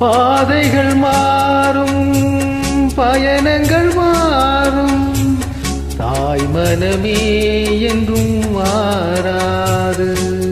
பாதைகள் மாறும் பயணங்கள் மாறும் தாய் மனமே என்றும் மாறாது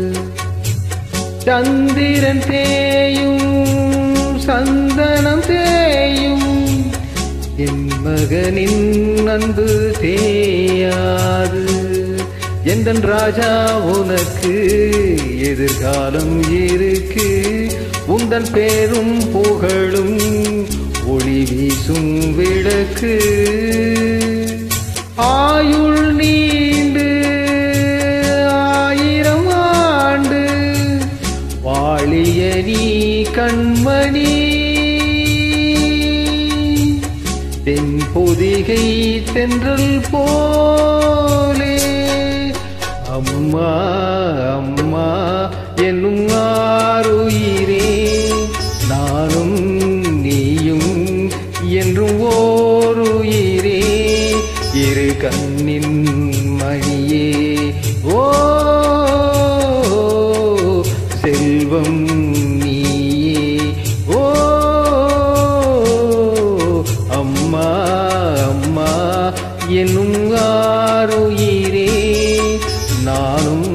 சந்திரன் தேயும் சந்தனம் தேயும் என் மகனின் அன்பு தேயாது எந்தன் ராஜா உனக்கு எதிர்காலம் இருக்கு உந்தன் பேரும் புகழும் ஒளி வீசும் விளக்கு ஆயுள் நீண்டு 1000 ஆண்டு வாழிய நீ கண்மணி தென் பொதிகை தென்றல் போலே அம்மா அம்மா என்னும் ஆருயிரே நானும் நீயும் என்றும் ஓருயிரே இரு கண்ணின் மணியே ஓ செல்வம் நீயே ஓ அம்மா அம்மா என்னும் ஆருயிரே நானும்